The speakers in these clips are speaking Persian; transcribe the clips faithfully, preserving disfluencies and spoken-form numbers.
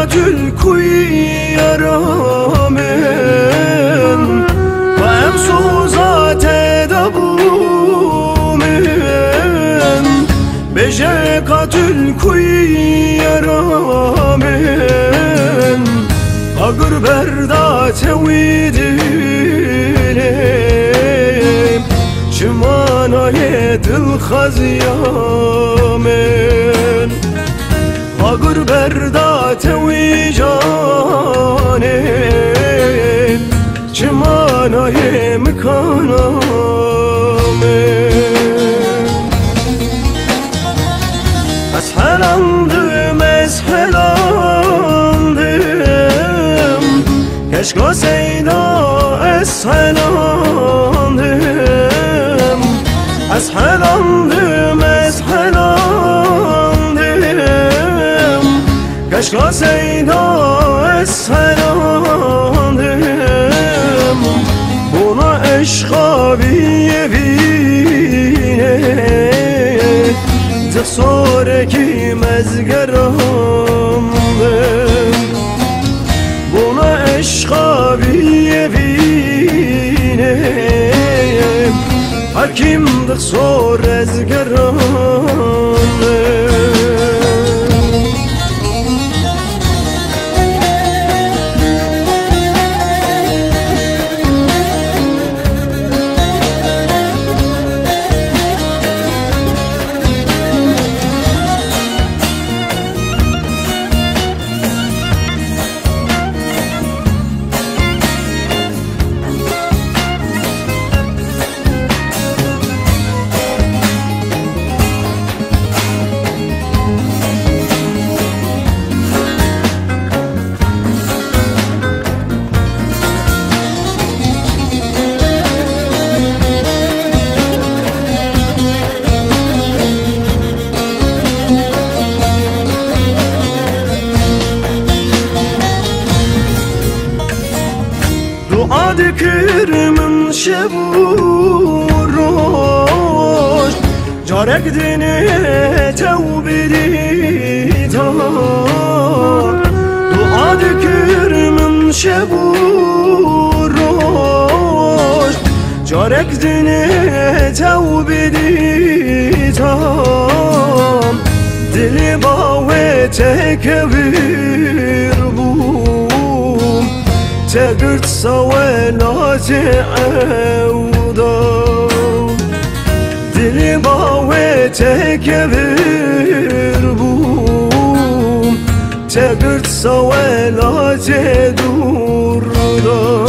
قتل کوی یارامن و امسوزات دبومن بجه قتل کوی یارامن اگر بردات ویدلیم چمانای دل خزیامن اگر بردات وی جانم چمانای مکانامن از حلندم از حلندم کشکا سیدا از حلندم از حلندم از حلندم کشکا سیدا از حلندم بونا عشقا بیه بینه تصارکی مزگرم بونا عشقا بیه بینه حکیم دخصور ازگرم دعا دکر من شب و روز جارک دینه توبه دیتا دعا دکر من شب و روز جارک دینه توبه دیتا دل باوه تکبیر بوم تقرت سوالات عوضا دل باوه تكبر بوم تقرت سوالات دوردا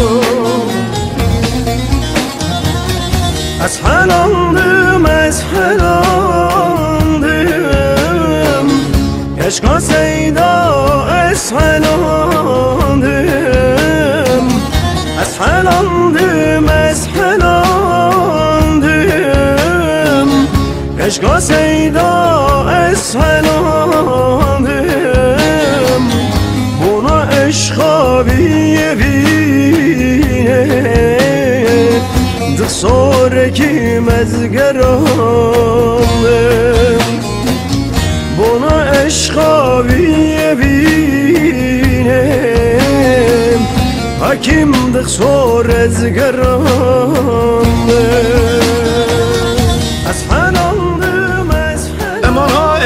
از حلندم از حلندم عشقا سیدا از حلندم از حلندم از حلندم عشقا سیدا از حلندم بونا عشقا بیه بینه دخصارکی مزگرم بونا عشقا بیه بینه حکیم دخصار ازگرم از حلندم از حلندم امان های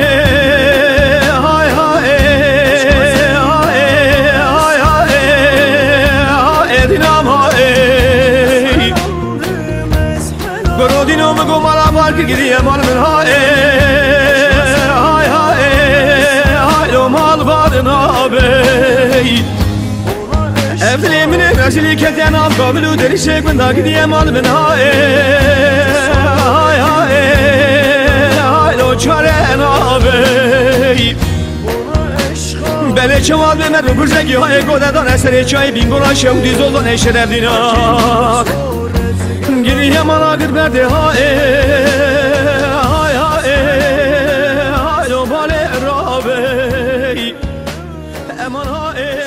های های های های های دینام های برو دینام گو مالا بار که گیری امان من های های های های لو مال بادنا بی افلی من رجلی کتن آب قابلو دری شک من داگی مال من های های های های لو چاره نابی بله چمال به مدو برزگی های گوددان اثر چای بینگونا شودی زلدان ایشه دردینا گیری مال آگر برده های های های های لو مال رابی امان های